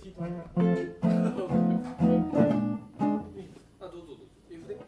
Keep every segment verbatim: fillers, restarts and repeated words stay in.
弾いてもらってあ、どうぞどうぞ。F で。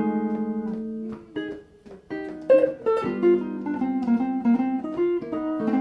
あ、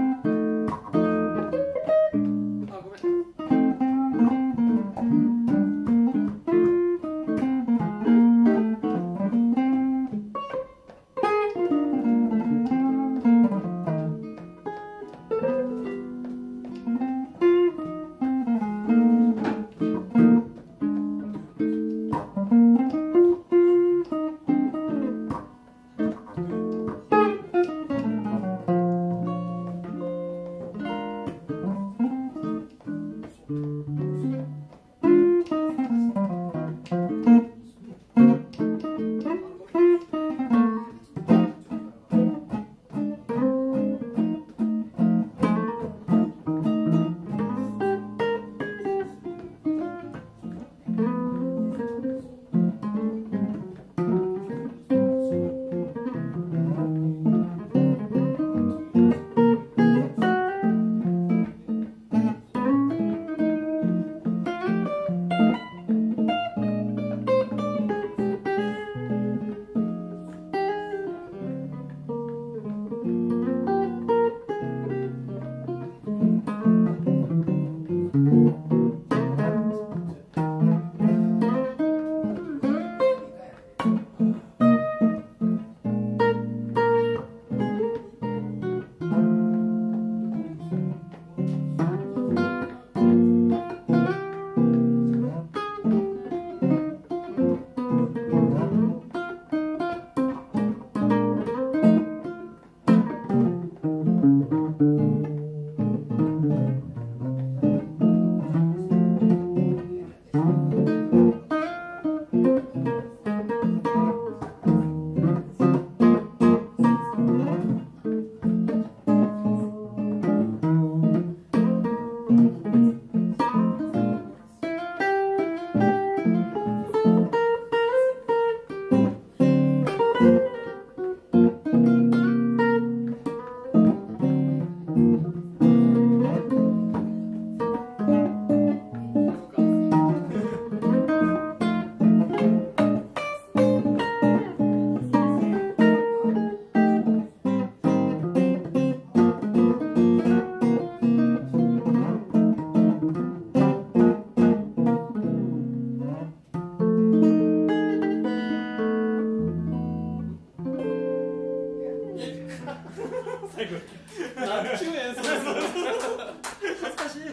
最後何ちゅう演奏ですか。恥ずかしい。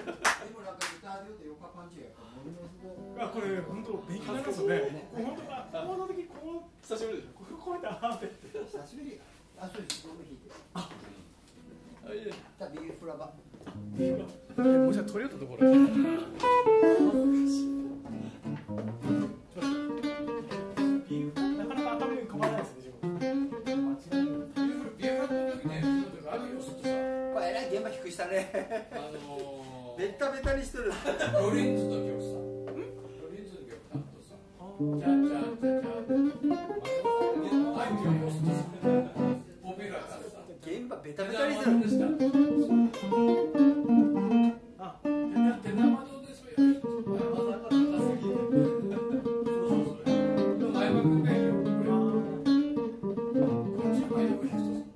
あ、これ本当勉強になりますよね。本当だ。この時こう久しぶりでしょ。こうこうやってあーって。 久しぶり。あ、そうです。僕弾いて。あ、 いえ。 じゃあビーフラバ。 もうじゃあ取り寄ったところ。なかなか頭に構わないですね。 これえらい現場低いしたね。 あのー、 ベタベタにしてる。 ロリンズの曲さ。ロリンズの曲担当さ。じゃじゃじゃじゃ。アイテムをしてさ。ポピュラーからさ。 現場ベタベタにしてる。 あ、手生堂でそういう人。わざわざ高すぎる。そうそうそう。でも相葉君がいいよ。これ。こっちがよく弾くと。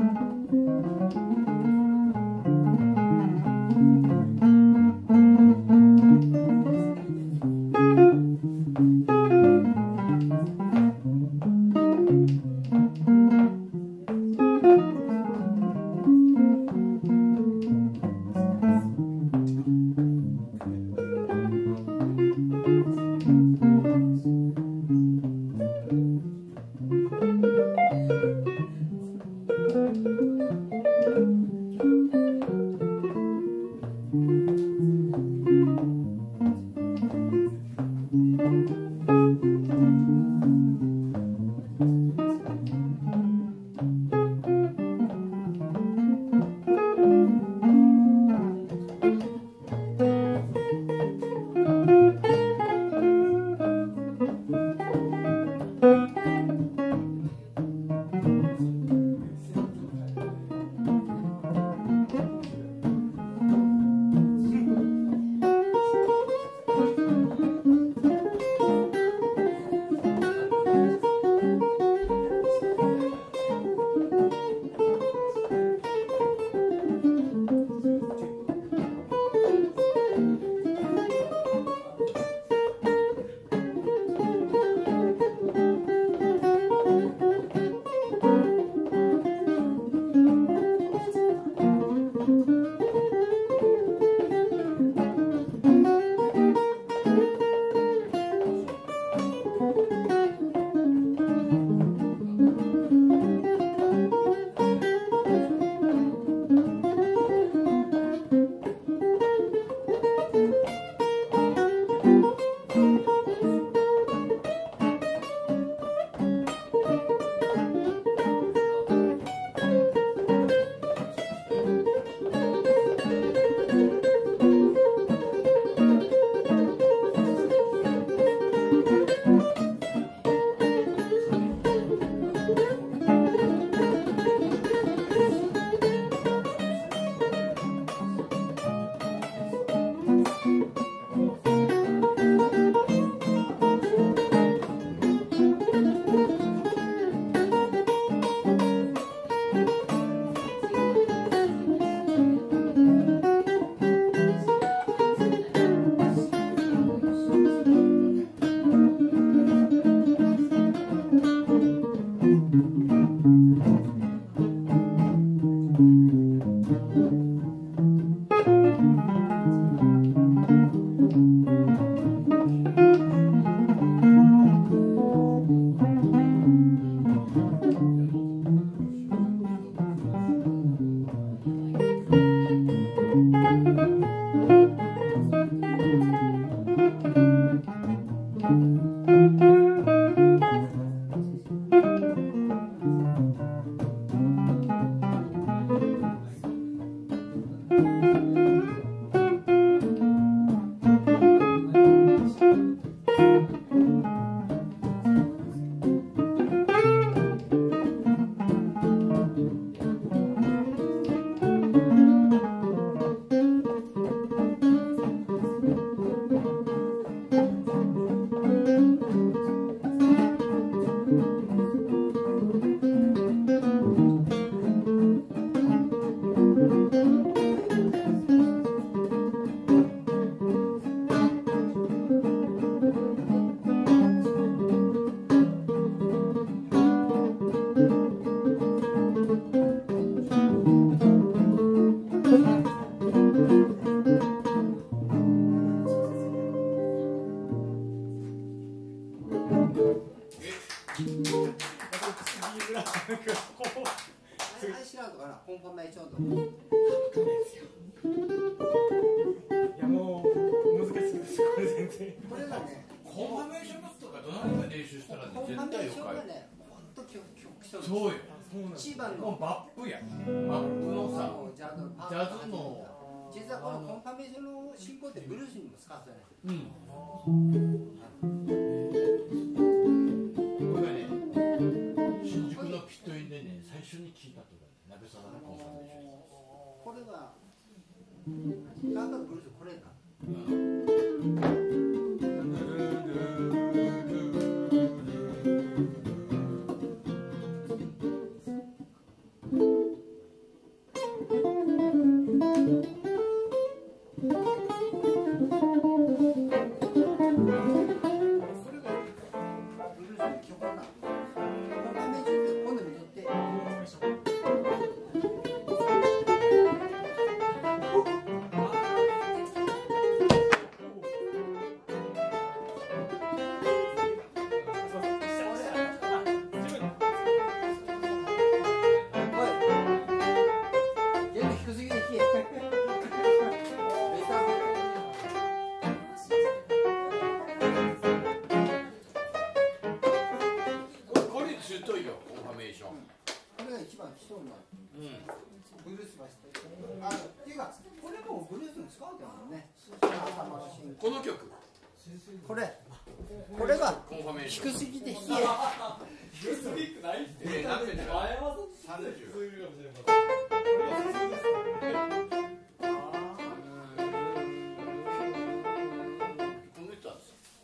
うん。 あれ知らんとかな、コンファメーションとか。 いやもう難しいですこれ全然。 これがね、 コンファメーションのとかどのぐらい練習したらねコンファ絶メーション対よかい。 がね、ほんと基礎。 そうよ。 一番のもうバップや。バップのさ、 ジャズのパジャズの。 実はこのコンファメーションの進行ってブルースにも使ってない。 うん。これがね、新宿のピットインでね、最初に聞いたところ、鍋さんのコンファメーション。 これが、なんかブルースこれか。 この曲これこれがコンファメーション低すぎて冷え低すぎてないって。 え何年だ前はさんじゅうそういうかもしれない。 この人は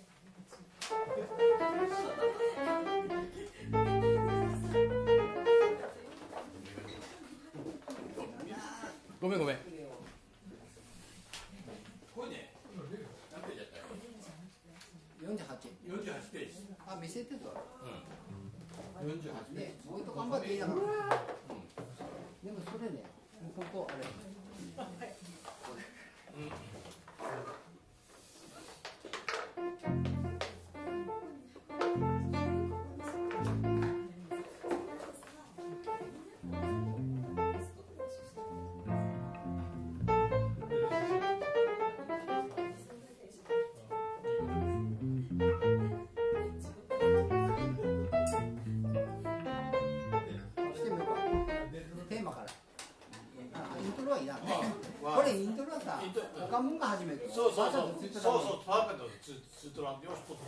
ごめんごめん。これね、何ページだったよ。 よんじゅうはちよんじゅうはちページ。 あ、見せてとうん。よんじゅうはちペーねジ。、 もう一度頑張っていいだからでもそれね、ここあれしてみようか。テーマからあイントロはいらんね。これイントロはさ、他もんが始める。 そうそうそう。 わざとついてたのにそうそう。パーカーとツツートランでよしと。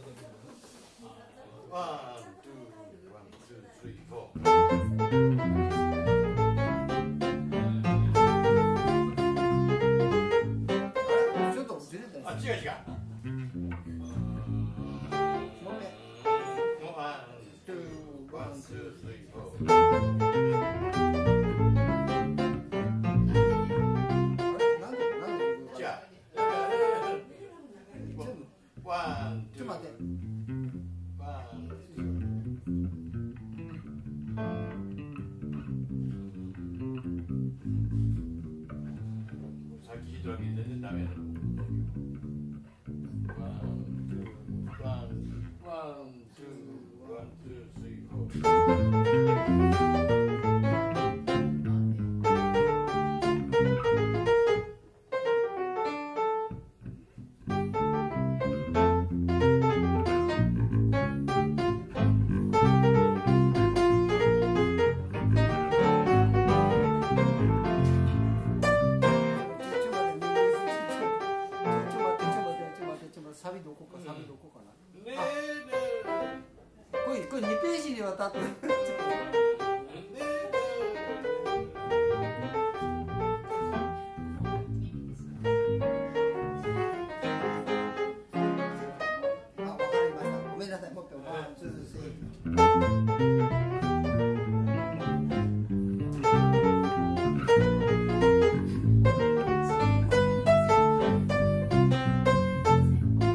ワン、ツー、ワン、ツー、スリー、フォー。 ちょっとずれたよ。 あ、違う違う。 もう一回ワン、ツー、ワン、ツー、スリー、フォー。 あれなんでなんでじゃあ、ワン、ツー、 ちょっと待って。 ワン、ツー。さっき弾いたわけで全然ダメだろ。ワン、ツー、ワン、ワン、ツー、ワン、ツー、スリー、フォー。 サビどこかサビどこかな。 ねこれこれにページにわたって。あ、わかりました。ごめんなさい。もう一回ワンツースリー。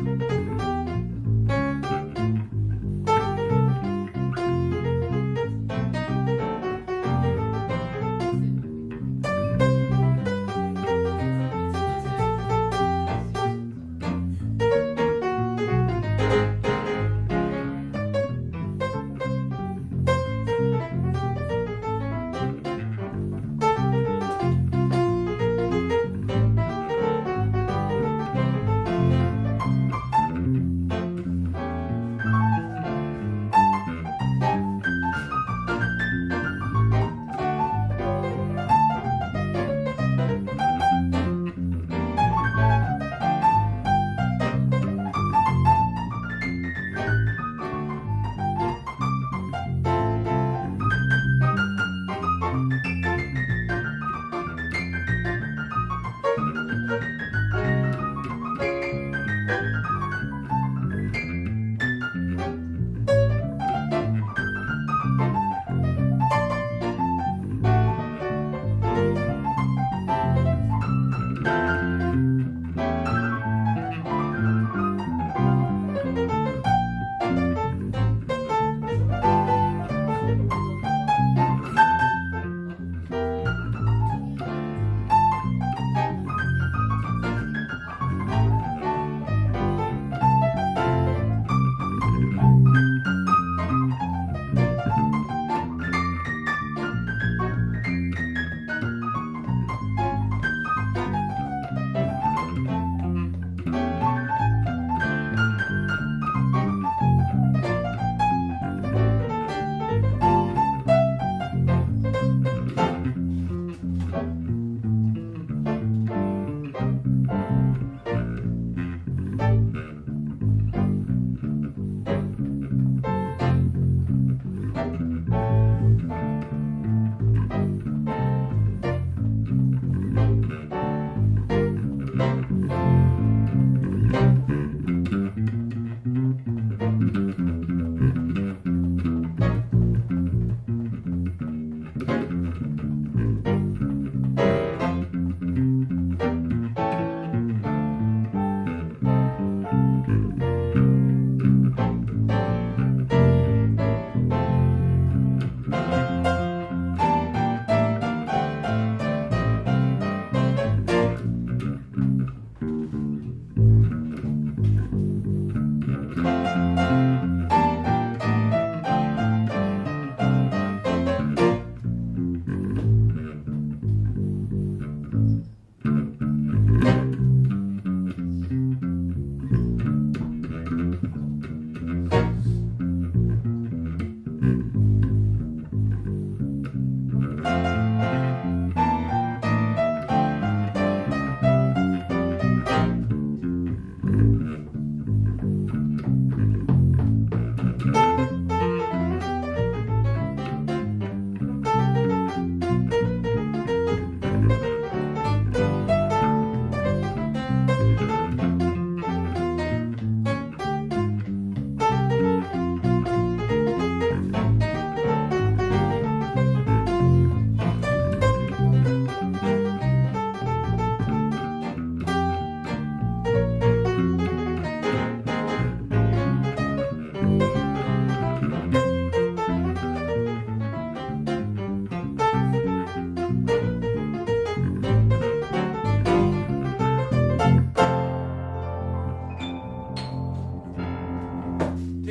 ね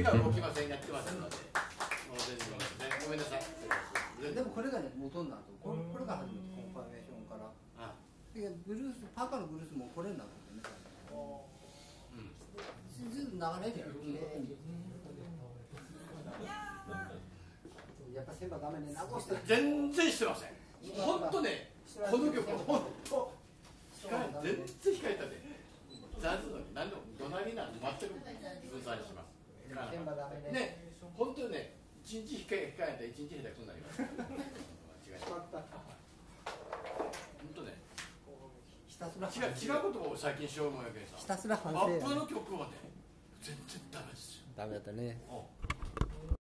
は動きません、やってませんので、もう全然ごめんなさい。 でもこれがね元になると、これこれが初めてコンファーメーションから。 あ、 でブルースパーカーのブルースもこれになってね。うん。ずっと流れてる綺麗に。やっぱ先輩画面で直して。 全然してません。本当ね、この曲本当全然控えたで。ジャズのに何でも怒鳴りなんて全く分散します。ね、本当にね、一日控え控えたら一日下手くそになります。間違いない。本当ね。 ひたすら違う違うことを最近しようもやけんさ。 ひたすら反省。 アップの曲はね、全然ダメですよ。 ダメだったね。 うん